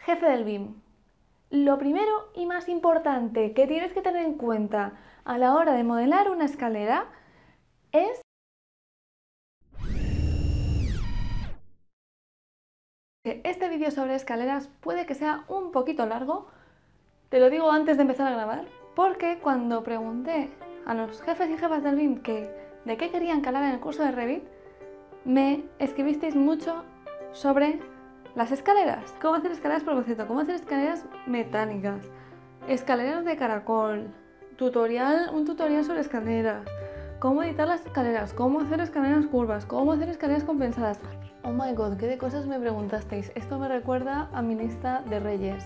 Jefe del BIM. Lo primero y más importante que tienes que tener en cuenta a la hora de modelar una escalera es que este vídeo sobre escaleras puede que sea un poquito largo, te lo digo antes de empezar a grabar, porque cuando pregunté a los jefes y jefas del BIM de qué querían calar en el curso de Revit, me escribisteis mucho sobre las escaleras. Cómo hacer escaleras por boceto, cómo hacer escaleras metálicas, escaleras de caracol, un tutorial sobre escaleras, cómo editar las escaleras, cómo hacer escaleras curvas, cómo hacer escaleras compensadas. Oh my god, qué de cosas me preguntasteis. Esto me recuerda a mi lista de reyes.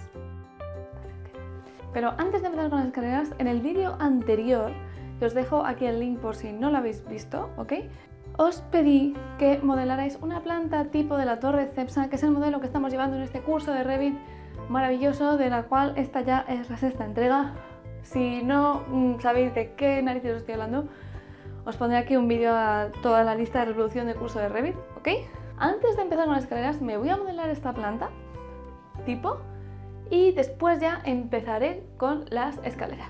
Pero antes de empezar con las escaleras, en el vídeo anterior, que os dejo aquí el link por si no lo habéis visto, ¿ok? Os pedí que modelarais una planta tipo de la torre Cepsa, que es el modelo que estamos llevando en este curso de Revit maravilloso, de la cual esta ya es la sexta entrega. Si no sabéis de qué narices os estoy hablando, os pondré aquí un vídeo a toda la lista de reproducción del curso de Revit, ¿ok? Antes de empezar con las escaleras, me voy a modelar esta planta tipo y después ya empezaré con las escaleras.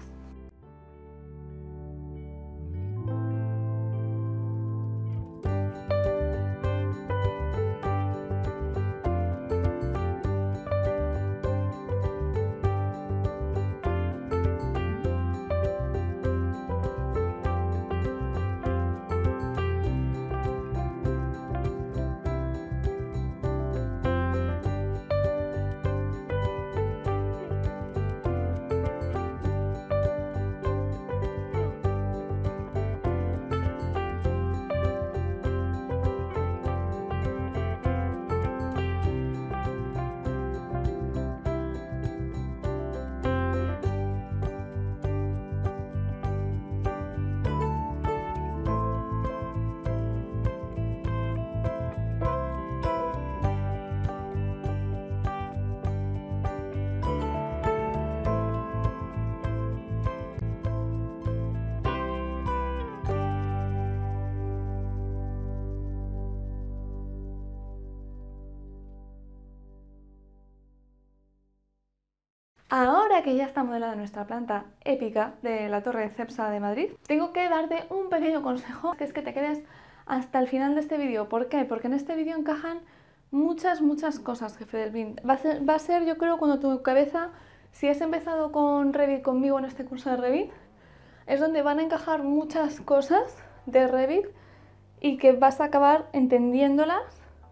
Ahora que ya está modelada nuestra planta épica de la Torre Cepsa de Madrid, tengo que darte un pequeño consejo, que es que te quedes hasta el final de este vídeo. ¿Por qué? Porque en este vídeo encajan muchas cosas, jefe del BIM. Va a ser, yo creo, cuando tu cabeza, si has empezado con Revit conmigo en este curso de Revit, es donde van a encajar muchas cosas de Revit y que vas a acabar entendiéndolas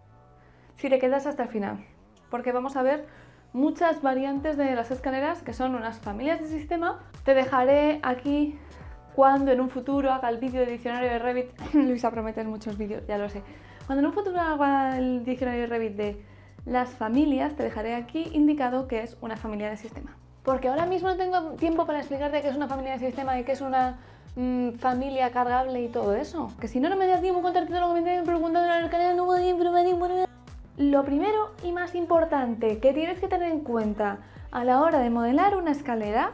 si te quedas hasta el final. Porque vamos a ver muchas variantes de las escaleras, que son unas familias de sistema. Te dejaré aquí cuando en un futuro haga el vídeo de diccionario de Revit. Luisa promete muchos vídeos, ya lo sé. Cuando en un futuro haga el diccionario de Revit de las familias, te dejaré aquí indicado que es una familia de sistema. Porque ahora mismo no tengo tiempo para explicarte qué es una familia de sistema y qué es una familia cargable y todo eso. Que si no, no me da tiempo contarte todo lo que me están preguntando en el canal. No voy a improvisar. Lo primero y más importante que tienes que tener en cuenta a la hora de modelar una escalera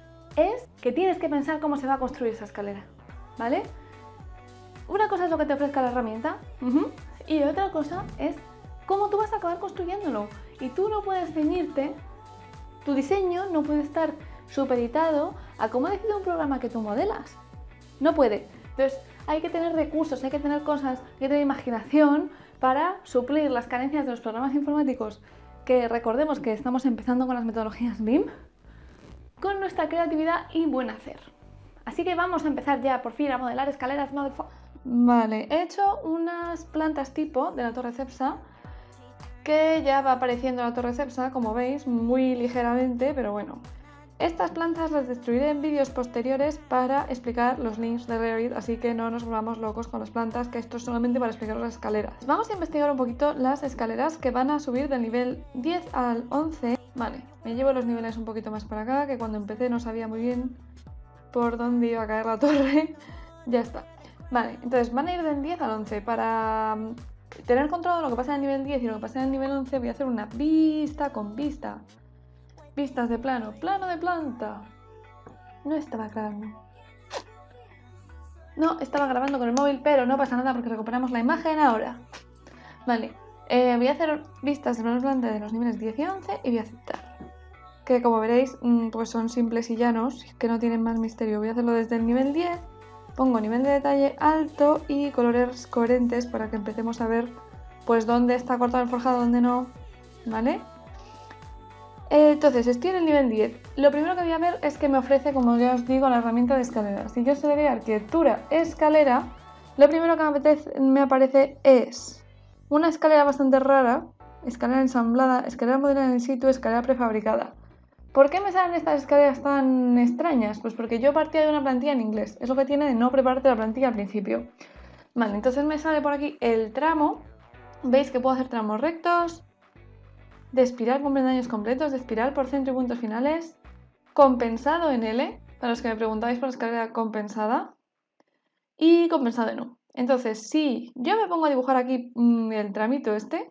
es que tienes que pensar cómo se va a construir esa escalera, ¿vale? Una cosa es lo que te ofrezca la herramienta y otra cosa es cómo tú vas a acabar construyéndolo. Y tú no puedes ceñirte, tu diseño no puede estar supeditado a cómo decide un programa que tú modelas. No puede. Entonces hay que tener recursos, hay que tener cosas, hay que tener imaginación para suplir las carencias de los programas informáticos, que recordemos que estamos empezando con las metodologías BIM, con nuestra creatividad y buen hacer. Así que vamos a empezar ya por fin a modelar escaleras. Vale, he hecho unas plantas tipo de la Torre Cepsa, que ya va apareciendo la Torre Cepsa, como veis, muy ligeramente, pero bueno. Estas plantas las destruiré en vídeos posteriores para explicar los links de Revit, así que no nos volvamos locos con las plantas, que esto es solamente para explicar las escaleras. Vamos a investigar un poquito las escaleras que van a subir del nivel 10 al 11. Vale, me llevo los niveles un poquito más para acá, que cuando empecé no sabía muy bien por dónde iba a caer la torre. Ya está. Vale, entonces van a ir del 10 al 11. Para tener controlado lo que pasa en el nivel 10 y lo que pasa en el nivel 11, voy a hacer una vista con vista. Vistas de plano, plano de planta. No estaba grabando. No, estaba grabando con el móvil, pero no pasa nada porque recuperamos la imagen ahora. Vale, Voy a hacer vistas de plano planta de los niveles 10 y 11 y voy a aceptar. Que como veréis, pues son simples y llanos, que no tienen más misterio. Voy a hacerlo desde el nivel 10, pongo nivel de detalle alto y colores coherentes para que empecemos a ver pues dónde está cortado el forjado, dónde no, ¿vale? Entonces, estoy en el nivel 10. Lo primero que voy a ver es que me ofrece, como ya os digo, la herramienta de escalera. Si yo se le doy arquitectura escalera, lo primero que me aparece es una escalera bastante rara, escalera ensamblada, escalera modelada in situ, escalera prefabricada. ¿Por qué me salen estas escaleras tan extrañas? Pues porque yo partía de una plantilla en inglés. Es lo que tiene de no prepararte la plantilla al principio. Vale, entonces me sale por aquí el tramo. Veis que puedo hacer tramos rectos, de espiral con peldaños completos, de espiral por centro y puntos finales, compensado en L, para los que me preguntáis por la escalera compensada, y compensado en U. Entonces, si yo me pongo a dibujar aquí el tramito este,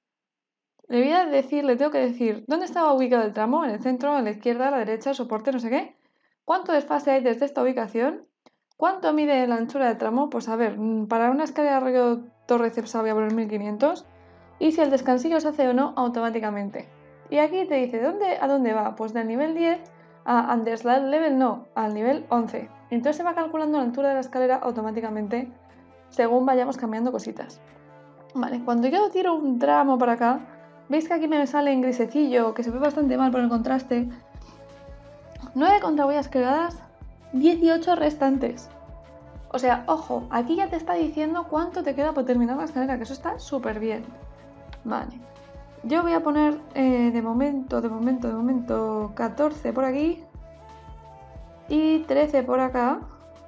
le tengo que decir dónde estaba ubicado el tramo, en el centro, a la izquierda, a la derecha, soporte, no sé qué, cuánto desfase hay desde esta ubicación, cuánto mide la anchura del tramo, pues a ver, para una escalera rollo torre cepsa voy a poner 1500, y si el descansillo se hace o no automáticamente. Y aquí te dice a dónde va, pues del nivel 10 a underslide level no, al nivel 11. Entonces se va calculando la altura de la escalera automáticamente según vayamos cambiando cositas. Vale, cuando yo tiro un tramo para acá, veis que aquí me sale en grisecillo, que se ve bastante mal por el contraste. 9 contrahuellas creadas, 18 restantes. O sea, ojo, aquí ya te está diciendo cuánto te queda por terminar la escalera, que eso está súper bien. Vale, yo voy a poner de momento 14 por aquí y 13 por acá.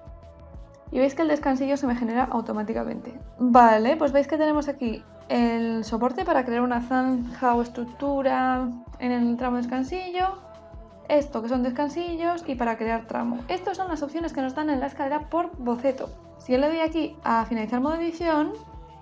Y veis que el descansillo se me genera automáticamente. Vale, pues veis que tenemos aquí el soporte para crear una zanja o estructura en el tramo descansillo. Esto que son descansillos y para crear tramo. Estas son las opciones que nos dan en la escalera por boceto. Si yo le doy aquí a finalizar modo edición,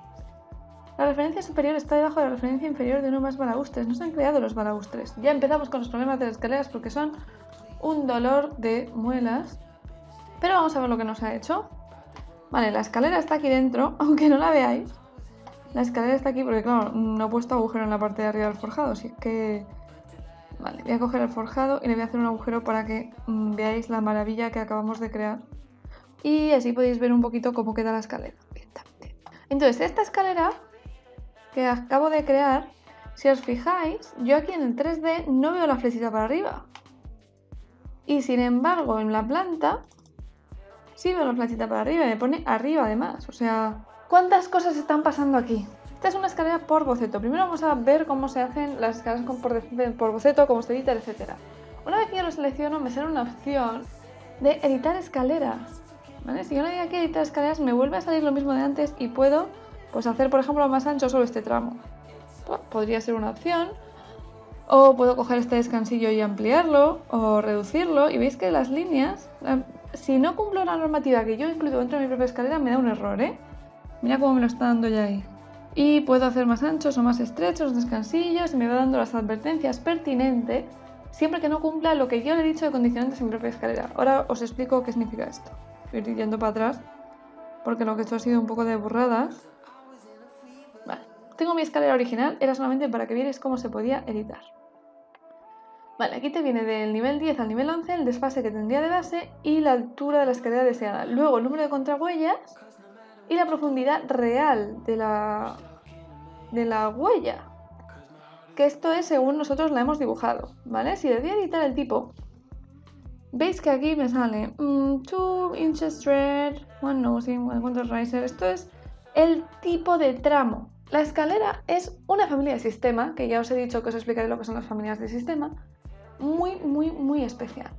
la referencia superior está debajo de la referencia inferior de uno más balaustres. No se han creado los balaustres. Ya empezamos con los problemas de las escaleras porque son un dolor de muelas. Pero vamos a ver lo que nos ha hecho. Vale, la escalera está aquí dentro, aunque no la veáis. La escalera está aquí porque, claro, no he puesto agujero en la parte de arriba del forjado, así que... Vale, voy a coger el forjado y le voy a hacer un agujero para que veáis la maravilla que acabamos de crear. Y así podéis ver un poquito cómo queda la escalera. Entonces, esta escalera que acabo de crear, si os fijáis, yo aquí en el 3D no veo la flechita para arriba. Y sin embargo, en la planta... sí veo la flechita para arriba y me pone arriba además. O sea, ¿cuántas cosas están pasando aquí? Esta es una escalera por boceto. Primero vamos a ver cómo se hacen las escaleras por boceto, cómo se edita, etc. Una vez que yo lo selecciono, me sale una opción de editar escaleras. ¿Vale? Si yo le doy aquí a editar escaleras, me vuelve a salir lo mismo de antes y puedo pues, hacer, por ejemplo, más ancho solo este tramo. Pues, podría ser una opción. O puedo coger este descansillo y ampliarlo o reducirlo. Y veis que las líneas... si no cumplo la normativa que yo he incluido dentro de mi propia escalera, me da un error, ¿eh? Mira cómo me lo está dando ya ahí. Y puedo hacer más anchos o más estrechos los descansillos y me va dando las advertencias pertinentes siempre que no cumpla lo que yo le he dicho de condicionantes en mi propia escalera. Ahora os explico qué significa esto. Voy a ir yendo para atrás porque lo que he hecho ha sido un poco de burradas. Vale. Tengo mi escalera original, era solamente para que vierais cómo se podía editar. Vale, aquí te viene del nivel 10 al nivel 11 el desfase que tendría de base y la altura de la escalera deseada. Luego el número de contrahuellas y la profundidad real de la huella. Que esto es según nosotros la hemos dibujado, ¿vale? Si le doy a editar el tipo, veis que aquí me sale 2 inches thread, 1 nosing, 1 contour riser. Esto es el tipo de tramo. La escalera es una familia de sistema, que ya os he dicho que os explicaré lo que son las familias de sistema. Muy especial.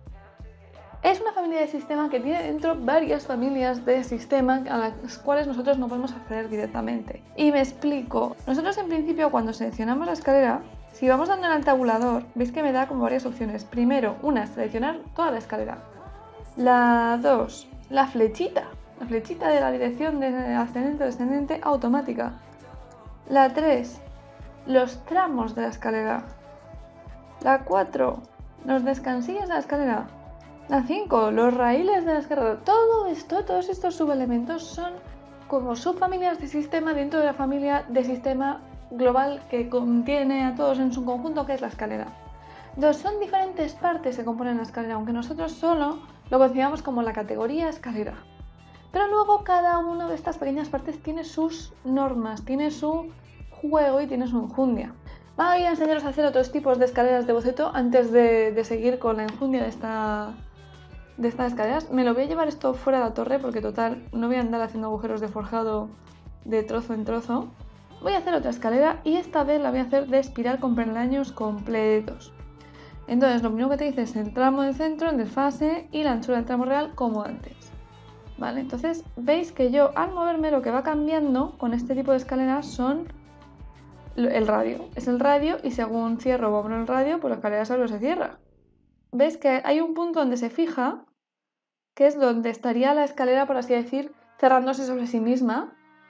Es una familia de sistema que tiene dentro varias familias de sistema a las cuales nosotros no podemos acceder directamente. Y me explico. Nosotros en principio cuando seleccionamos la escalera, si vamos dándole al tabulador, veis que me da como varias opciones. Primero, una, seleccionar toda la escalera. La 2, la flechita de la dirección de ascendente o descendente automática. La 3, los tramos de la escalera. La 4, los descansillos de la escalera. La 5, los raíles de la escalera. Todos estos subelementos son como subfamilias de sistema dentro de la familia de sistema global que contiene a todos en su conjunto, que es la escalera. Entonces son diferentes partes que componen la escalera, aunque nosotros solo lo consideramos como la categoría escalera. Pero luego cada una de estas pequeñas partes tiene sus normas, tiene su juego y tiene su enjundia. Voy a enseñaros a hacer otros tipos de escaleras de boceto antes de seguir con la enjundia de estas escaleras. Me lo voy a llevar esto fuera de la torre porque total no voy a andar haciendo agujeros de forjado de trozo en trozo. Voy a hacer otra escalera y esta vez la voy a hacer de espiral con peldaños completos. Entonces lo primero que te dice es el tramo de centro, el desfase y la anchura del tramo real como antes. Vale, entonces veis que yo al moverme lo que va cambiando con este tipo de escaleras son el radio. Es el radio y según cierro o abro el radio, pues la escalera solo se cierra. ¿Veis que hay un punto donde se fija, que es donde estaría la escalera, por así decir, cerrándose sobre sí misma?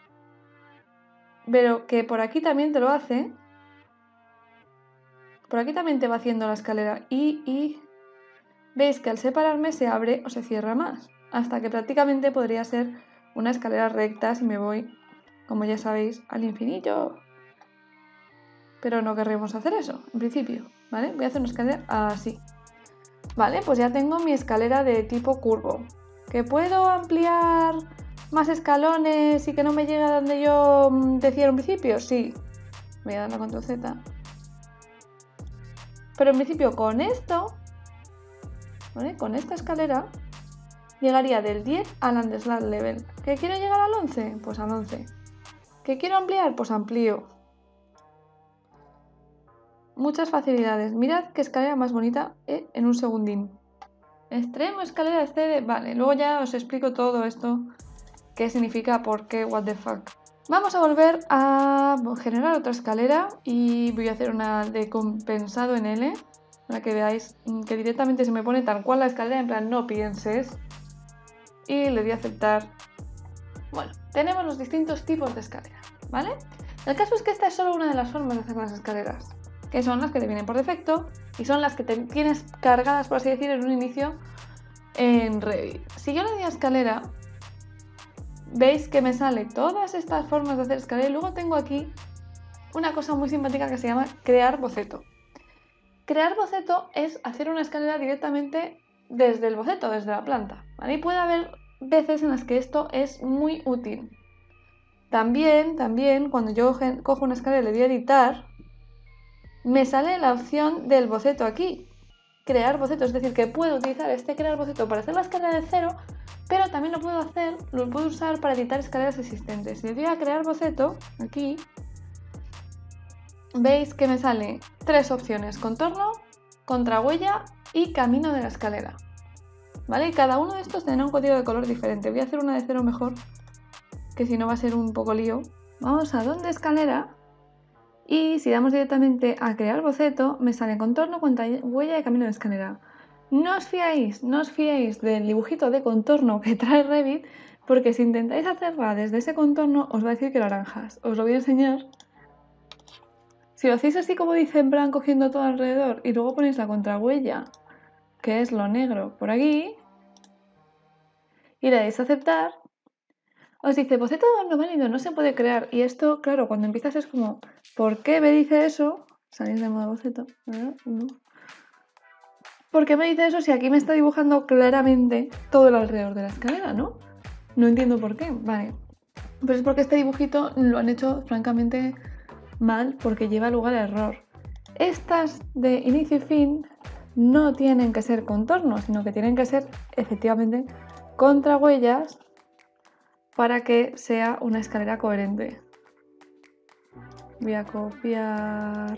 Pero que por aquí también te lo hace. Por aquí también te va haciendo la escalera y veis que al separarme se abre o se cierra más, hasta que prácticamente podría ser una escalera recta si me voy, como ya sabéis, al infinito. Pero no querremos hacer eso, en principio, ¿vale? Voy a hacer una escalera así. Vale, pues ya tengo mi escalera de tipo curvo. ¿Que puedo ampliar más escalones y que no me llegue a donde yo decía en un principio? Sí. Voy a darle a Ctrl Z. Pero en principio con esto, ¿vale? Con esta escalera, llegaría del 10 al Underslat Level. ¿Que quiero llegar al 11? Pues al 11. ¿Que quiero ampliar? Pues amplío. Muchas facilidades. Mirad qué escalera más bonita en un segundín. Extremo, escalera, excede. Vale, luego ya os explico todo esto. ¿Qué significa? ¿Por qué? What the fuck. Vamos a volver a generar otra escalera y voy a hacer una de compensado en L para que veáis que directamente se me pone tal cual la escalera, en plan no pienses. Y le doy a aceptar. Bueno, tenemos los distintos tipos de escalera, ¿vale? El caso es que esta es solo una de las formas de hacer las escaleras, que son las que te vienen por defecto y son las que te tienes cargadas, por así decir, en un inicio en Revit. Si yo le doy a escalera, veis que me sale todas estas formas de hacer escalera y luego tengo aquí una cosa muy simpática que se llama crear boceto. Crear boceto es hacer una escalera directamente desde el boceto, desde la planta, ¿vale? Y puede haber veces en las que esto es muy útil. También, cuando yo cojo una escalera y le doy a editar, me sale la opción del boceto aquí, crear boceto, es decir, que puedo utilizar este crear boceto para hacer la escalera de cero, pero también lo puedo usar para editar escaleras existentes. Si le doy a crear boceto, aquí, veis que me sale tres opciones: contorno, contrahuella y camino de la escalera. ¿Vale? Y cada uno de estos tendrá un código de color diferente. Voy a hacer una de cero mejor, que si no va a ser un poco lío. Vamos a donde escalera y si damos directamente a crear boceto, me sale contorno, contrahuella y camino de escalera. No os fiéis del dibujito de contorno que trae Revit, porque si intentáis hacerla desde ese contorno os va a decir que naranjas. Os lo voy a enseñar. Si lo hacéis así como dice, en plan cogiendo todo alrededor y luego ponéis la contrahuella, que es lo negro por aquí, y le dais a aceptar, os dice boceto no válido, no se puede crear. Y esto, claro, cuando empiezas es como, ¿por qué me dice eso? Salís de modo boceto, ¿verdad? No. ¿Por qué me dice eso si aquí me está dibujando claramente todo el alrededor de la escalera, ¿no? No entiendo por qué. Vale, pues es porque este dibujito lo han hecho francamente mal, porque lleva lugar a error. Estas de inicio y fin no tienen que ser contornos, sino que tienen que ser efectivamente contrahuellas para que sea una escalera coherente. Voy a copiar.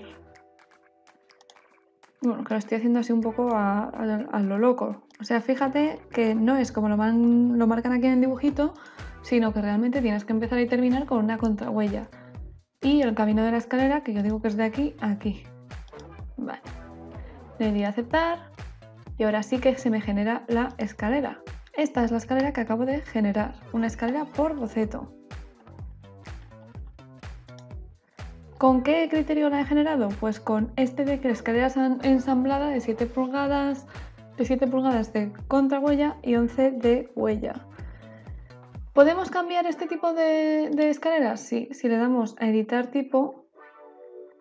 Bueno, que lo estoy haciendo así un poco a lo loco. O sea, fíjate que no es como lo marcan aquí en el dibujito, sino que realmente tienes que empezar y terminar con una contrahuella. Y el camino de la escalera, que yo digo que es de aquí a aquí. Vale. Le di a aceptar y ahora sí que se me genera la escalera. Esta es la escalera que acabo de generar, una escalera por boceto. ¿Con qué criterio la he generado? Pues con este de que la escalera ensamblada de 7 pulgadas, de contrahuella y 11 de huella. ¿Podemos cambiar este tipo de escaleras? Sí, si le damos a editar tipo,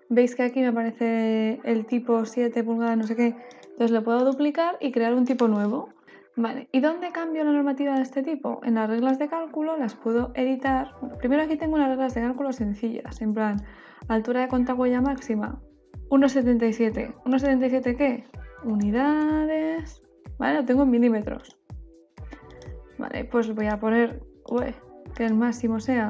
Veis que aquí me aparece el tipo 7 pulgadas, no sé qué. Entonces lo puedo duplicar y crear un tipo nuevo. Vale, ¿y dónde cambio la normativa de este tipo? En las reglas de cálculo las puedo editar. Bueno, primero aquí tengo unas reglas de cálculo sencillas, en plan, altura de contrahuella máxima, 1,77. ¿1,77 qué? Unidades. Vale, lo tengo en milímetros. Vale, pues voy a poner que el máximo sea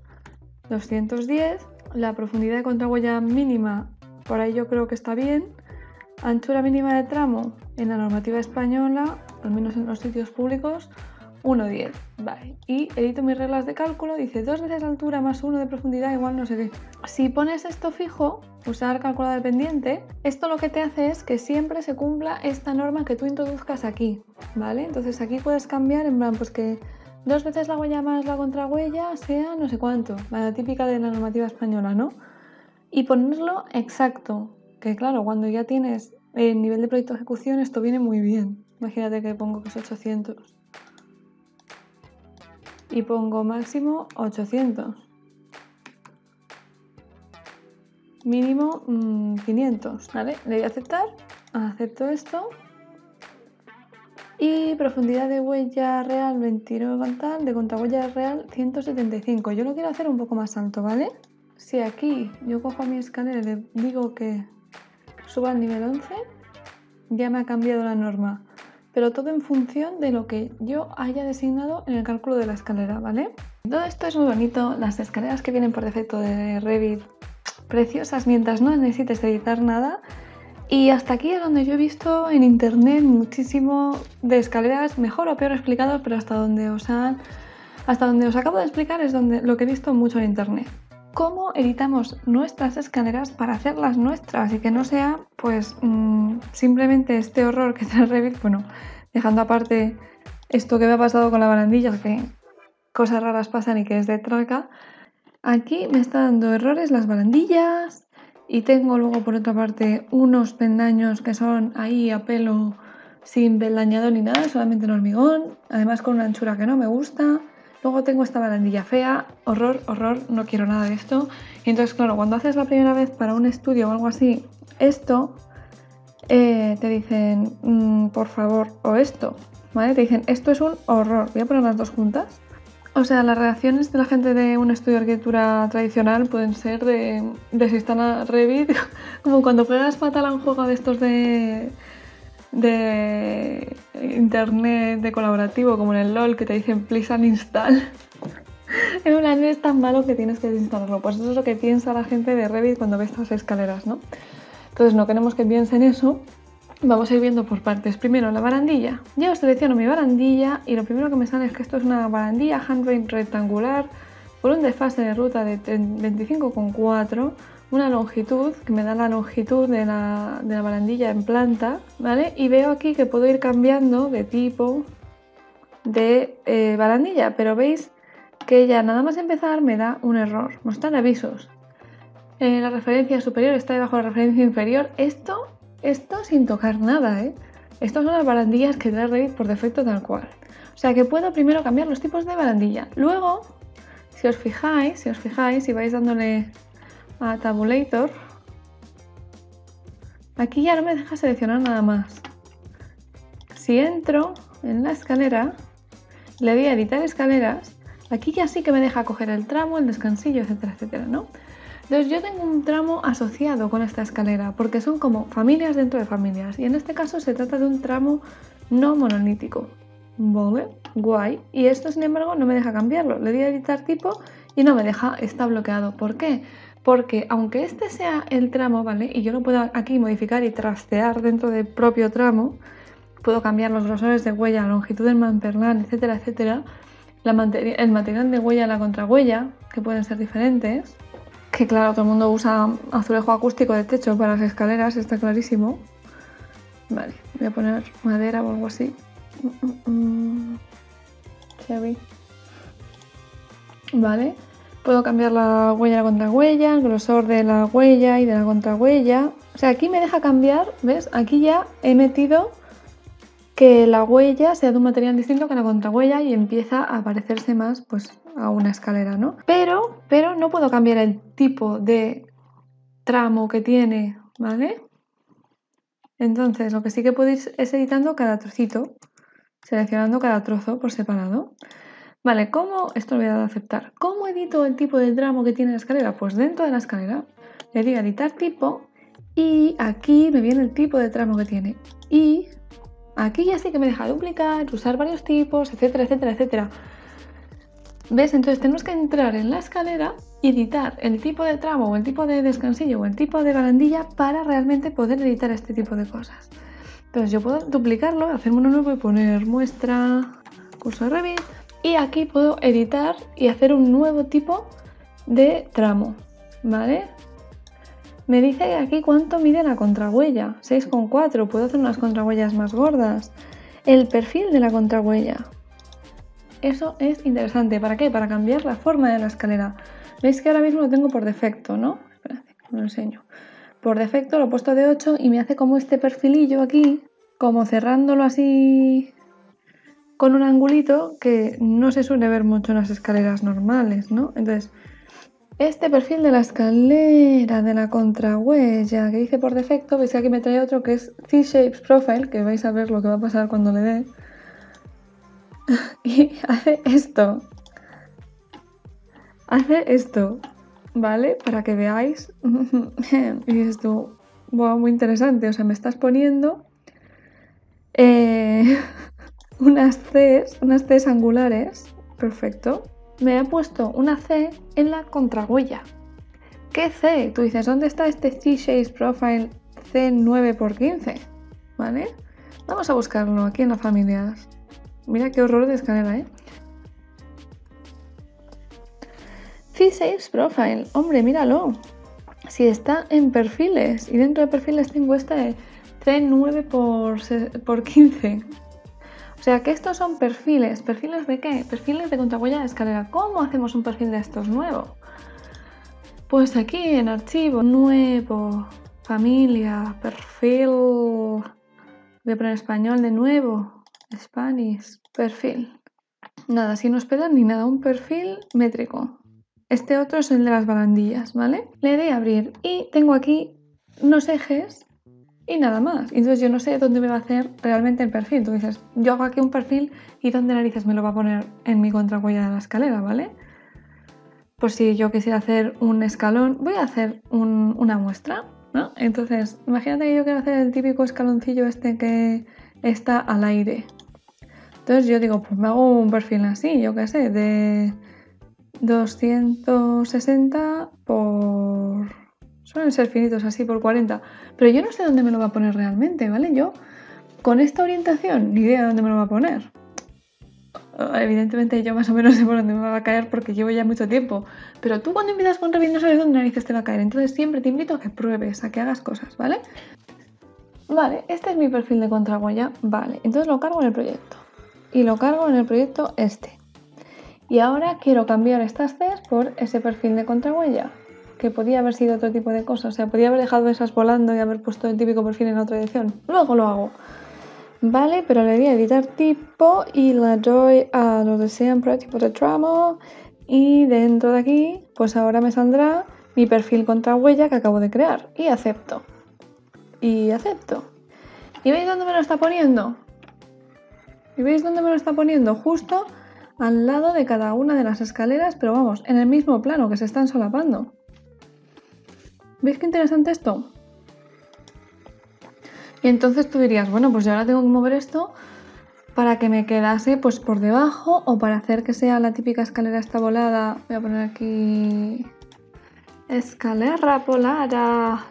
210. La profundidad de contrahuella mínima, por ahí yo creo que está bien. Anchura mínima de tramo en la normativa española, al menos en los sitios públicos, 1,10. Vale, y edito mis reglas de cálculo, dice 2 veces altura más 1 de profundidad igual no sé qué. Si pones esto fijo, usar calculador pendiente, esto lo que te hace es que siempre se cumpla esta norma que tú introduzcas aquí, ¿vale? Entonces aquí puedes cambiar en plan, pues que 2 veces la huella más la contrahuella sea no sé cuánto, la típica de la normativa española, ¿no? Y ponerlo exacto, que claro, cuando ya tienes el nivel de proyecto de ejecución esto viene muy bien. Imagínate que pongo que es 800 y pongo máximo 800, mínimo 500, ¿vale? Le doy a aceptar, acepto esto. Y profundidad de huella real 29 tal, de contrahuella real 175. Yo lo quiero hacer un poco más alto, ¿vale? Si aquí yo cojo mi escalera y le digo que suba al nivel 11, ya me ha cambiado la norma. Pero todo en función de lo que yo haya designado en el cálculo de la escalera, ¿vale? Todo esto es muy bonito. Las escaleras que vienen por defecto de Revit, preciosas mientras no necesites editar nada. Y hasta aquí es donde yo he visto en internet muchísimo de escaleras, mejor o peor explicado, pero hasta donde os acabo de explicar es donde lo que he visto mucho en internet. ¿Cómo editamos nuestras escaleras para hacerlas nuestras y que no sea pues simplemente este horror que trae Revit? Bueno, dejando aparte esto que me ha pasado con la barandilla, que cosas raras pasan y que es de traca, aquí me está dando errores las barandillas. Y tengo luego por otra parte unos peldaños que son ahí a pelo sin peldañado ni nada, solamente en hormigón, además con una anchura que no me gusta. Luego tengo esta barandilla fea, horror, horror, no quiero nada de esto. Y entonces, claro, cuando haces la primera vez para un estudio o algo así, esto, te dicen, por favor, o esto, ¿vale? Te dicen, esto es un horror. Voy a poner las dos juntas. O sea, las reacciones de la gente de un estudio de arquitectura tradicional pueden ser de si están a Revit, como cuando juegas fatal a un juego de estos de internet, de colaborativo, como en el LOL, que te dicen please uninstall. En plan, es tan malo que tienes que desinstalarlo. Pues eso es lo que piensa la gente de Revit cuando ve estas escaleras, ¿no? Entonces no queremos que piensen eso. Vamos a ir viendo por partes. Primero la barandilla. Yo selecciono mi barandilla y lo primero que me sale es que esto es una barandilla handrail rectangular por un desfase de ruta de 25,4, una longitud que me da la longitud de la barandilla en planta, ¿vale? Y veo aquí que puedo ir cambiando de tipo de barandilla, pero veis que ya nada más empezar me da un error. Mostrar avisos. La referencia superior está debajo de la referencia inferior. Esto sin tocar nada, ¿eh? Estas son las barandillas que trae Revit por defecto tal cual. O sea que puedo primero cambiar los tipos de barandilla. Luego, si os fijáis, y vais dándole a Tabulator, aquí ya no me deja seleccionar nada más. Si entro en la escalera, le doy a editar escaleras, aquí ya sí que me deja coger el tramo, el descansillo, etcétera, etcétera, ¿no? Entonces yo tengo un tramo asociado con esta escalera porque son como familias dentro de familias y en este caso se trata de un tramo no monolítico. Vale, guay. Y esto sin embargo no me deja cambiarlo. Le doy a editar tipo y no me deja, está bloqueado. ¿Por qué? Porque aunque este sea el tramo, ¿vale? Y yo lo puedo aquí modificar y trastear dentro del propio tramo, puedo cambiar los grosores de huella, la longitud del mamperlán, etcétera, etcétera. El material de huella y la contrahuella, que pueden ser diferentes. Que claro, todo el mundo usa azulejo acústico de techo para las escaleras, está clarísimo. Vale, voy a poner madera o algo así. Cherry. Vale, puedo cambiar la huella y la contrahuella, el grosor de la huella y de la contrahuella. O sea, aquí me deja cambiar, ¿ves? Aquí ya he metido que la huella sea de un material distinto que la contrahuella y empieza a parecerse más pues a una escalera, ¿no? Pero no puedo cambiar el tipo de tramo que tiene, ¿vale? Entonces, lo que sí que podéis es editando cada trocito, seleccionando cada trozo por separado. Vale, esto lo voy a dar a aceptar. ¿Cómo edito el tipo de tramo que tiene la escalera? Pues dentro de la escalera le digo editar tipo y aquí me viene el tipo de tramo que tiene. Y aquí ya sí que me deja duplicar, usar varios tipos, etcétera, etcétera, etcétera. ¿Ves? Entonces tenemos que entrar en la escalera y editar el tipo de tramo o el tipo de descansillo o el tipo de barandilla para realmente poder editar este tipo de cosas. Entonces yo puedo duplicarlo, hacerme uno nuevo y poner muestra, curso de Revit, y aquí puedo editar y hacer un nuevo tipo de tramo, ¿vale? Me dice aquí cuánto mide la contrahuella, 6,4, puedo hacer unas contrahuellas más gordas. El perfil de la contrahuella. Eso es interesante. ¿Para qué? Para cambiar la forma de la escalera. Veis que ahora mismo lo tengo por defecto, ¿no? Esperad, os lo enseño. Por defecto lo he puesto de 8 y me hace como este perfilillo aquí, como cerrándolo así con un angulito que no se suele ver mucho en las escaleras normales, ¿no? Entonces, este perfil de la escalera de la contrahuella que dice por defecto, veis que aquí me trae otro que es C-Shapes Profile, que vais a ver lo que va a pasar cuando le dé. Y hace esto. Hace esto, ¿vale? Para que veáis. Y esto, wow, muy interesante. O sea, me estás poniendo unas Cs angulares. Perfecto. Me ha puesto una C en la contrahuella. ¿Qué C? Tú dices, ¿dónde está este C-Shapes Profile C9×15? ¿Vale? Vamos a buscarlo aquí en las familias. Mira qué horror de escalera, ¿eh? C-Shapes Profile, hombre, míralo. Si está en perfiles y dentro de perfiles tengo este C9×15. O sea que estos son perfiles. ¿Perfiles de qué? Perfiles de contrahuella de escalera. ¿Cómo hacemos un perfil de estos nuevo? Pues aquí en archivo, nuevo, familia, perfil. Voy a poner español de nuevo. Spanish, perfil. Nada, sin hospedar ni nada, un perfil métrico. Este otro es el de las barandillas, ¿vale? Le doy a abrir y tengo aquí unos ejes y nada más. Entonces yo no sé dónde me va a hacer realmente el perfil. Tú dices, yo hago aquí un perfil y dónde narices me lo va a poner en mi contrahuella de la escalera, ¿vale? Pues si yo quisiera hacer un escalón, voy a hacer una muestra, ¿no? Entonces, imagínate que yo quiero hacer el típico escaloncillo este que está al aire. Entonces yo digo, pues me hago un perfil así, yo qué sé, de 260 por... Suelen ser finitos así por 40. Pero yo no sé dónde me lo va a poner realmente, ¿vale? Yo, con esta orientación, ni idea de dónde me lo va a poner. Evidentemente yo más o menos sé por dónde me va a caer porque llevo ya mucho tiempo. Pero tú cuando empiezas con Revit no sabes dónde narices te va a caer. Entonces siempre te invito a que pruebes, a que hagas cosas, ¿vale? Vale, este es mi perfil de contrahuella. Vale, entonces lo cargo en el proyecto. Y lo cargo en el proyecto este. Y ahora quiero cambiar estas Cs por ese perfil de contrahuella, que podía haber sido otro tipo de cosas. O sea, podía haber dejado esas volando y haber puesto el típico perfil en otra dirección. Luego lo hago. Vale, pero le voy a editar tipo y le doy a lo de siempre, tipo de tramo. Y dentro de aquí, pues ahora me saldrá mi perfil contrahuella que acabo de crear. Y acepto. Y acepto. ¿Y veis dónde me lo está poniendo? ¿Y veis dónde me lo está poniendo? Justo al lado de cada una de las escaleras, pero vamos, en el mismo plano, que se están solapando. ¿Veis qué interesante esto? Y entonces tú dirías, bueno, pues yo ahora tengo que mover esto para que me quedase pues por debajo o para hacer que sea la típica escalera esta volada. Voy a poner aquí... Escalera volada.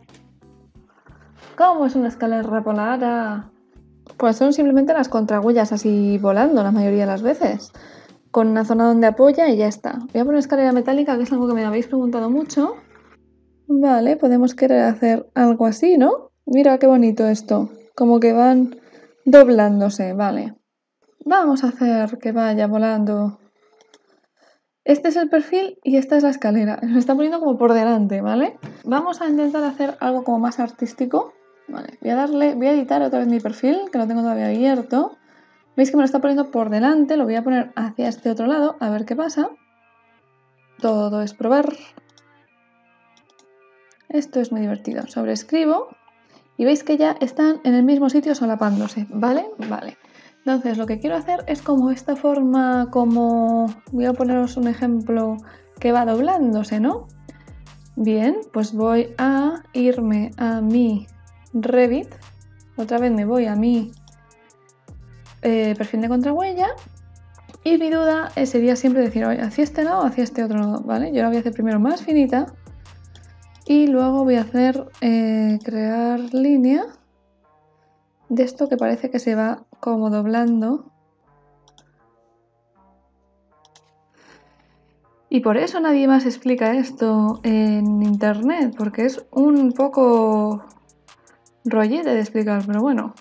¿Cómo es una escalera volada? Pues son simplemente las contrahuellas así volando la mayoría de las veces, con una zona donde apoya y ya está. Voy a poner escalera metálica, que es algo que me habéis preguntado mucho. Vale, podemos querer hacer algo así, ¿no? Mira qué bonito esto, como que van doblándose, vale. Vamos a hacer que vaya volando. Este es el perfil y esta es la escalera. Se me está poniendo como por delante, ¿vale? Vamos a intentar hacer algo como más artístico. Vale, voy a editar otra vez mi perfil, que lo tengo todavía abierto. Veis que me lo está poniendo por delante, lo voy a poner hacia este otro lado, a ver qué pasa. Todo es probar. Esto es muy divertido. Sobreescribo y veis que ya están en el mismo sitio solapándose, ¿vale? Vale. Entonces lo que quiero hacer es como esta forma, como... Voy a poneros un ejemplo que va doblándose, ¿no? Bien, pues voy a irme a mi Revit. Otra vez me voy a mi perfil de contrahuella. Y mi duda sería siempre decir, oye, hacia este lado o hacia este otro lado, ¿vale? Yo la voy a hacer primero más finita. Y luego voy a hacer crear línea de esto que parece que se va como doblando. Y por eso nadie más explica esto en internet, porque es un poco rollete de explicar, pero bueno.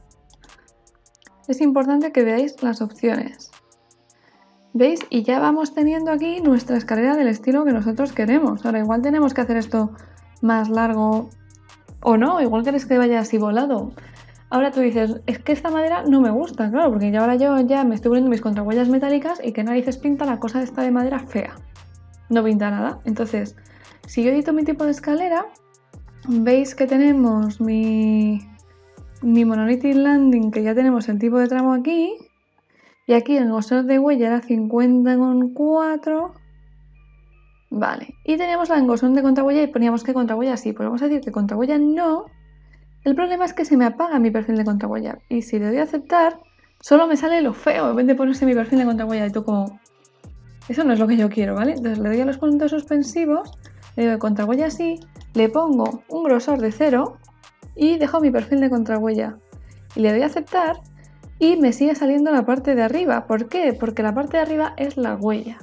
Es importante que veáis las opciones. ¿Veis? Y ya vamos teniendo aquí nuestra escalera del estilo que nosotros queremos. Ahora, igual tenemos que hacer esto más largo o no, igual queréis que vaya así volado. Ahora tú dices, es que esta madera no me gusta, claro, porque ahora yo ya me estoy poniendo mis contrahuellas metálicas y qué narices pinta la cosa esta de madera fea. No pinta nada. Entonces, si yo edito mi tipo de escalera, veis que tenemos mi Monolithic Landing, que ya tenemos el tipo de tramo aquí, y aquí el grosor de huella era 50,4. Vale, y tenemos la engrosor de contrahuella y poníamos que contrahuella sí, pues vamos a decir que contrahuella no. El problema es que se me apaga mi perfil de contrahuella y si le doy a aceptar, solo me sale lo feo en vez de ponerse mi perfil de contrahuella y tú como... Eso no es lo que yo quiero, ¿vale? Entonces le doy a los puntos suspensivos, le doy contrahuella sí, le pongo un grosor de 0 y dejo mi perfil de contrahuella. Y le doy a aceptar y me sigue saliendo la parte de arriba. ¿Por qué? Porque la parte de arriba es la huella.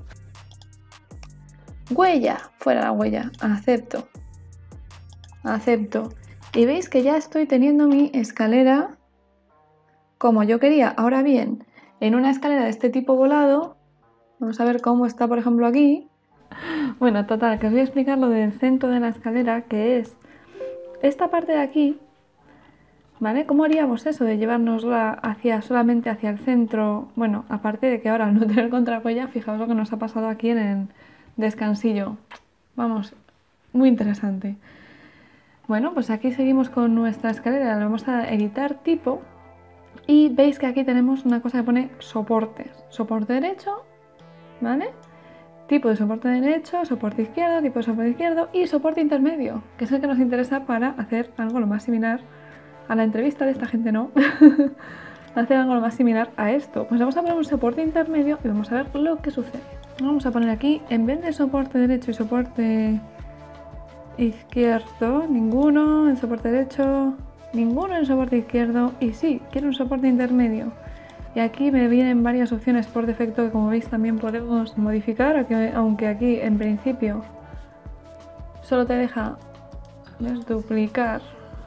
Huella, fuera la huella, acepto. Acepto. Y veis que ya estoy teniendo mi escalera como yo quería. Ahora bien, en una escalera de este tipo volado, vamos a ver cómo está por ejemplo aquí. Bueno, total, que os voy a explicar lo del centro de la escalera, que es esta parte de aquí, ¿vale? ¿Cómo haríamos eso de llevárnosla solamente hacia el centro? Bueno, aparte de que ahora al no tener contrahuella, fijaos lo que nos ha pasado aquí en el descansillo. Vamos, muy interesante. Bueno, pues aquí seguimos con nuestra escalera, le vamos a editar tipo y veis que aquí tenemos una cosa que pone soportes. Soporte derecho, ¿vale? Tipo de soporte derecho, soporte izquierdo, tipo de soporte izquierdo y soporte intermedio, que es el que nos interesa para hacer algo lo más similar a la entrevista de esta gente, ¿no? Hacer algo lo más similar a esto. Pues vamos a poner un soporte intermedio y vamos a ver lo que sucede. Vamos a poner aquí, en vez de soporte derecho y soporte izquierdo, ninguno, en soporte derecho, ninguno en soporte izquierdo y sí, quiero un soporte intermedio. Y aquí me vienen varias opciones por defecto que como veis también podemos modificar, aunque aquí en principio solo te deja duplicar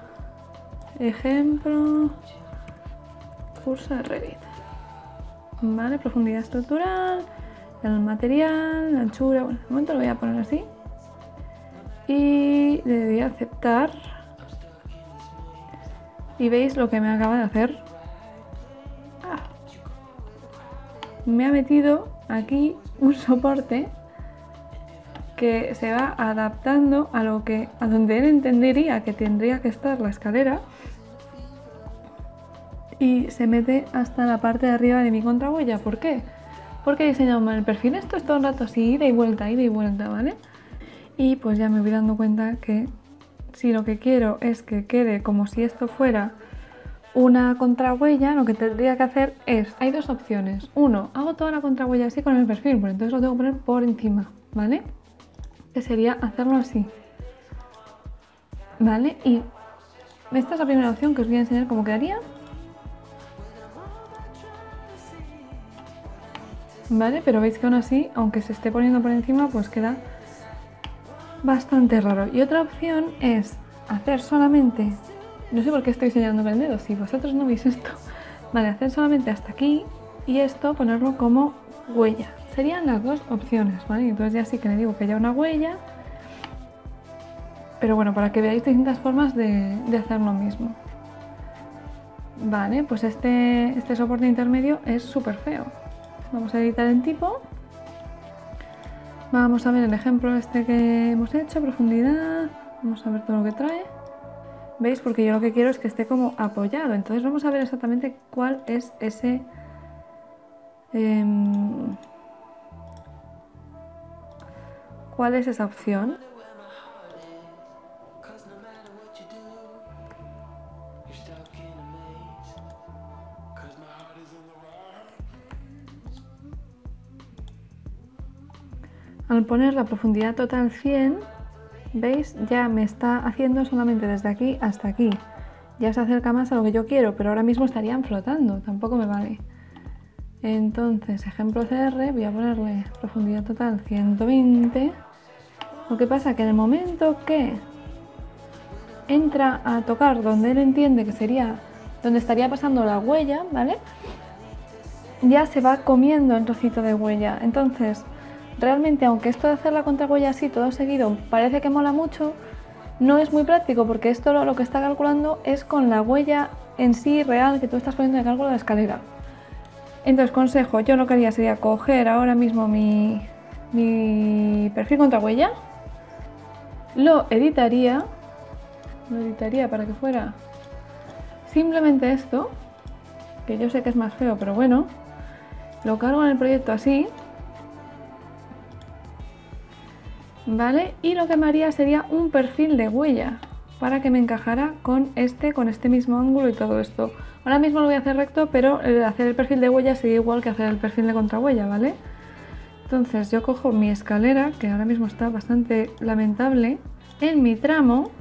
ejemplo, curso de Revit. Vale, profundidad estructural, el material, la anchura, bueno, de momento lo voy a poner así. Y le doy a aceptar y veis lo que me acaba de hacer. Me ha metido aquí un soporte que se va adaptando a donde él entendería que tendría que estar la escalera y se mete hasta la parte de arriba de mi contrahuella. ¿Por qué? Porque he diseñado mal el perfil. Esto es todo el rato así, ida y vuelta, ¿vale? Y pues ya me voy dando cuenta que si lo que quiero es que quede como si esto fuera una contrahuella, lo que tendría que hacer es, hay dos opciones. Uno, hago toda la contrahuella así con el perfil, pero entonces lo tengo que poner por encima, ¿vale? Que sería hacerlo así, ¿vale? Y esta es la primera opción que os voy a enseñar cómo quedaría. ¿Vale? Pero veis que aún así, aunque se esté poniendo por encima, pues queda bastante raro. Y otra opción es hacer solamente... No sé por qué estoy señalando con el dedo, si vosotros no veis esto. Vale, hacer solamente hasta aquí y esto ponerlo como huella. Serían las dos opciones, ¿vale? Entonces ya sí que le digo que haya una huella. Pero bueno, para que veáis distintas formas de hacer lo mismo. Vale, pues este soporte intermedio es súper feo. Vamos a editar en tipo. Vamos a ver el ejemplo este que hemos hecho, profundidad. Vamos a ver todo lo que trae. ¿Veis? Porque yo lo que quiero es que esté como apoyado. Entonces vamos a ver exactamente cuál es ese... ¿cuál es esa opción? Al poner la profundidad total 100, ¿veis? Ya me está haciendo solamente desde aquí hasta aquí. Ya se acerca más a lo que yo quiero, pero ahora mismo estarían flotando, tampoco me vale. Entonces, ejemplo CR, voy a ponerle profundidad total 120. Lo que pasa que en el momento que entra a tocar donde él entiende que sería donde estaría pasando la huella, ¿vale? Ya se va comiendo el trocito de huella. Entonces, realmente, aunque esto de hacer la contrahuella así todo seguido parece que mola mucho, no es muy práctico porque esto lo que está calculando es con la huella en sí real que tú estás poniendo de cálculo de la escalera. Entonces, consejo, yo lo que haría sería coger ahora mismo mi perfil contrahuella, lo editaría para que fuera simplemente esto, que yo sé que es más feo, pero bueno, lo cargo en el proyecto así, ¿vale? Y lo que me haría sería un perfil de huella para que me encajara con este mismo ángulo y todo esto. Ahora mismo lo voy a hacer recto, pero hacer el perfil de huella sería igual que hacer el perfil de contrahuella, ¿vale? Entonces yo cojo mi escalera, que ahora mismo está bastante lamentable, en mi tramo,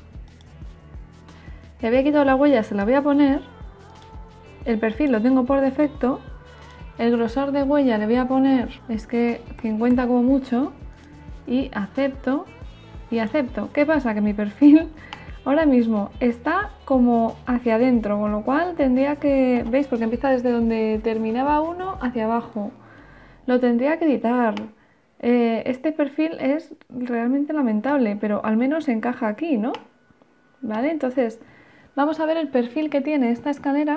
le había quitado la huella, se la voy a poner, el perfil lo tengo por defecto, el grosor de huella le voy a poner, es que 50 como mucho, y acepto, ¿Qué pasa? Que mi perfil ahora mismo está como hacia adentro, con lo cual tendría que, ¿veis? Porque empieza desde donde terminaba uno hacia abajo. Lo tendría que editar. Este perfil es realmente lamentable, pero al menos encaja aquí, ¿no? ¿Vale? Entonces, vamos a ver el perfil que tiene esta escalera.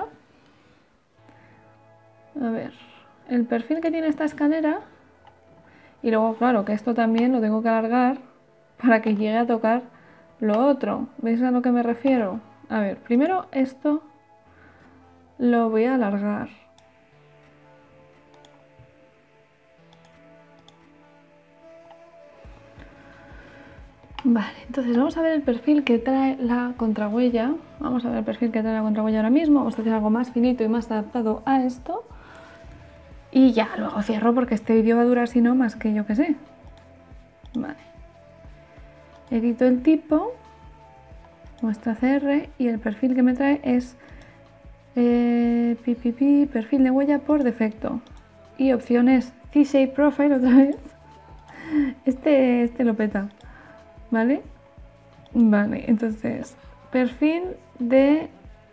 A ver, el perfil que tiene esta escalera. Y luego, claro, que esto también lo tengo que alargar para que llegue a tocar lo otro. ¿Veis a lo que me refiero? A ver, primero esto lo voy a alargar. Vale, entonces vamos a ver el perfil que trae la contrahuella. Vamos a ver el perfil que trae la contrahuella ahora mismo. Vamos a hacer algo más finito y más adaptado a esto. Y ya, luego cierro porque este vídeo va a durar, si no, más que yo que sé. Vale. Edito el tipo, muestra CR, y el perfil que me trae es perfil de huella por defecto. Y opciones C-Shape Profile otra vez. Este lo peta. ¿Vale? Vale, entonces, perfil de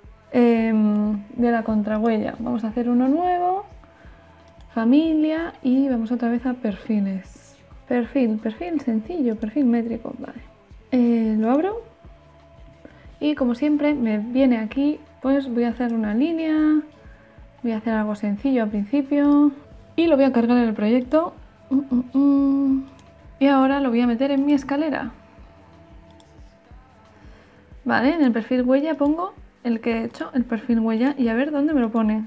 la contrahuella. Vamos a hacer uno nuevo, familia, y vamos otra vez a perfiles. Perfil sencillo, perfil métrico, vale. Lo abro y como siempre me viene aquí, pues voy a hacer una línea, voy a hacer algo sencillo al principio y lo voy a cargar en el proyecto. Y ahora lo voy a meter en mi escalera. Vale, en el perfil huella pongo el que he hecho, el perfil huella, y a ver dónde me lo pone.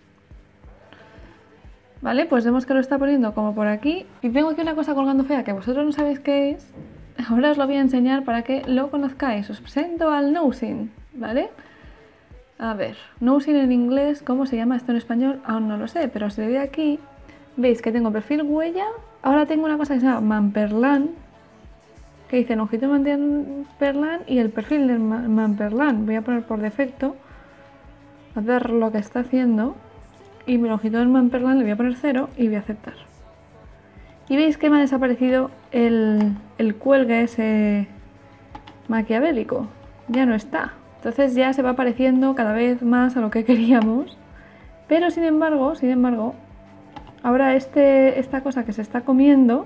Vale, pues vemos que lo está poniendo como por aquí. Y tengo aquí una cosa colgando fea que vosotros no sabéis qué es. Ahora os lo voy a enseñar para que lo conozcáis. Os presento al nosing, ¿vale? A ver, nosing en inglés, ¿cómo se llama esto en español? Aún no lo sé, pero si le doy aquí, veis que tengo perfil huella. Ahora tengo una cosa que se llama Mamperland, que dice longitud Mamperland y el perfil del Mamperland. Voy a poner por defecto, a ver lo que está haciendo. Y mi longitud del Mamperland le voy a poner 0 y voy a aceptar. Y veis que me ha desaparecido el cuelgue ese maquiavélico. Ya no está. Entonces ya se va pareciendo cada vez más a lo que queríamos. Pero sin embargo, ahora esta cosa que se está comiendo,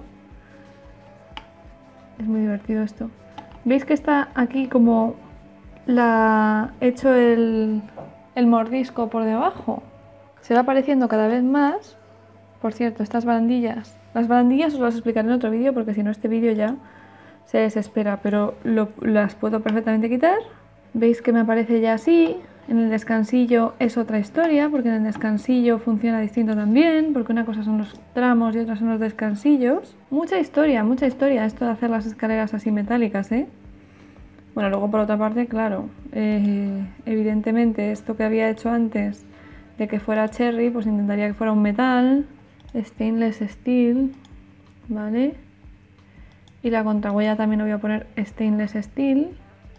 es muy divertido esto. ¿Veis que está aquí como hecho el mordisco por debajo? Se va apareciendo cada vez más. Por cierto, estas barandillas, las barandillas os las explicaré en otro vídeo porque si no este vídeo ya se desespera, pero las puedo perfectamente quitar. Veis que me aparece ya así. En el descansillo es otra historia, porque en el descansillo funciona distinto también, porque una cosa son los tramos y otra son los descansillos. Mucha historia esto de hacer las escaleras así metálicas, ¿eh? Bueno, luego por otra parte, claro, evidentemente esto que había hecho antes de que fuera cherry, pues intentaría que fuera un metal, stainless steel, ¿vale? Y la contrahuella también lo voy a poner stainless steel,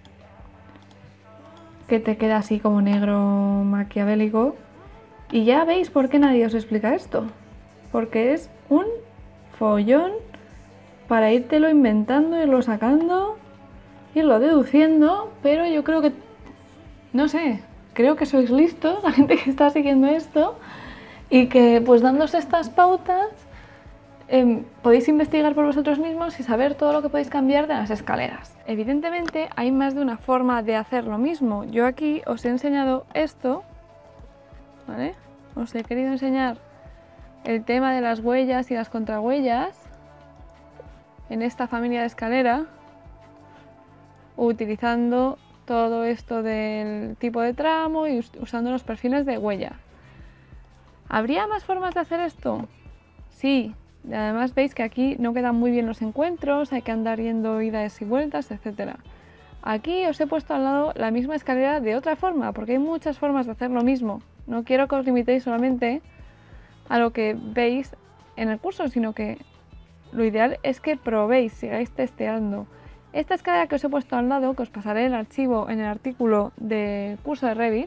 que te queda así como negro maquiavélico. Y ya veis por qué nadie os explica esto, porque es un follón para írtelo inventando, irlo sacando, irlo deduciendo, pero yo creo que, no sé, creo que sois listos, la gente que está siguiendo esto, y que pues dándose estas pautas podéis investigar por vosotros mismos y saber todo lo que podéis cambiar de las escaleras. Evidentemente hay más de una forma de hacer lo mismo. Yo aquí os he enseñado esto, ¿vale? Os he querido enseñar el tema de las huellas y las contrahuellas en esta familia de escalera, utilizando todo esto del tipo de tramo y usando los perfiles de huella. ¿Habría más formas de hacer esto? Sí. Además veis que aquí no quedan muy bien los encuentros, hay que andar yendo idas y vueltas, etc. Aquí os he puesto al lado la misma escalera de otra forma, porque hay muchas formas de hacer lo mismo. No quiero que os limitéis solamente a lo que veis en el curso, sino que lo ideal es que probéis, sigáis testeando. Esta escalera que os he puesto al lado, que os pasaré el archivo en el artículo del curso de Revit,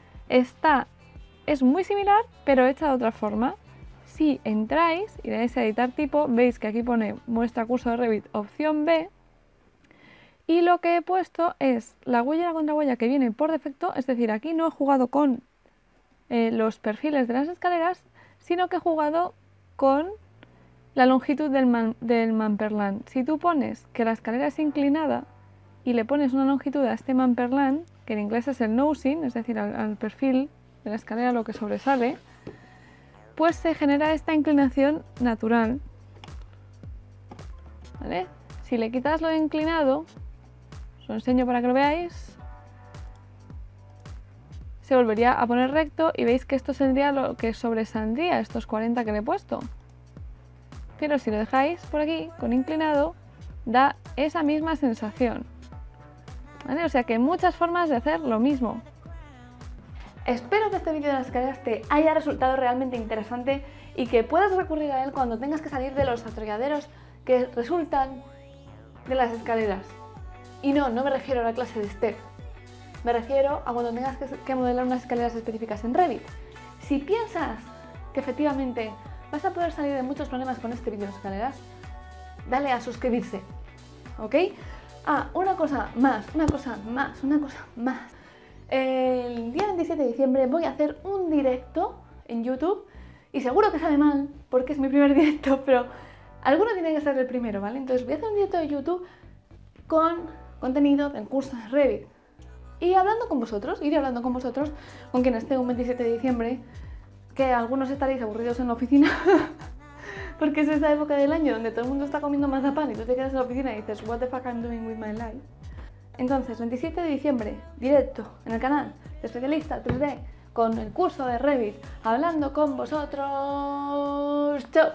es muy similar, pero hecha de otra forma. Si entráis y le dais a editar tipo, veis que aquí pone muestra curso de Revit opción B, y lo que he puesto es la huella y la contrahuella que viene por defecto, es decir, aquí no he jugado con los perfiles de las escaleras, sino que he jugado con la longitud del Mamperland. Si tú pones que la escalera es inclinada y le pones una longitud a este Mamperland, que en inglés es el nosing, es decir, al perfil de la escalera, lo que sobresale, pues se genera esta inclinación natural, ¿vale? Si le quitas lo de inclinado, os lo enseño para que lo veáis, se volvería a poner recto y veis que esto sería lo que sobresaldría, estos 40 que le he puesto. Pero si lo dejáis por aquí con inclinado, da esa misma sensación, ¿vale? O sea que hay muchas formas de hacer lo mismo. Espero que este vídeo de las escaleras te haya resultado realmente interesante y que puedas recurrir a él cuando tengas que salir de los atrolladeros que resultan de las escaleras. Y no me refiero a la clase de STEP, me refiero a cuando tengas que modelar unas escaleras específicas en Revit. Si piensas que efectivamente vas a poder salir de muchos problemas con este vídeo de escaleras, dale a suscribirse, ¿ok? Ah, una cosa más. El día 27 de diciembre voy a hacer un directo en YouTube y seguro que sale mal porque es mi primer directo, pero alguno tiene que ser el primero, ¿vale? Entonces voy a hacer un directo de YouTube con contenido del curso de Revit y iré hablando con vosotros, con quien esté un 27 de diciembre, que algunos estaréis aburridos en la oficina porque es esa época del año donde todo el mundo está comiendo mazapán y tú te quedas en la oficina y dices what the fuck I'm doing with my life. Entonces, 27 de diciembre, directo en el canal de Especialista 3D con el curso de Revit, hablando con vosotros. ¡Chao!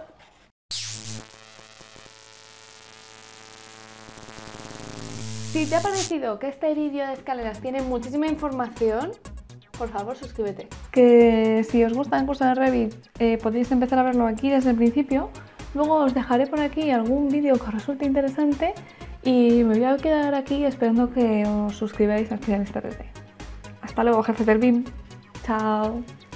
Si te ha parecido que este vídeo de escaleras tiene muchísima información, por favor suscríbete. Que si os gusta el curso de Revit podéis empezar a verlo aquí desde el principio. Luego os dejaré por aquí algún vídeo que os resulte interesante. Y me voy a quedar aquí esperando que os suscribáis al Especialista 3D. Hasta luego, jefes del BIM. Chao.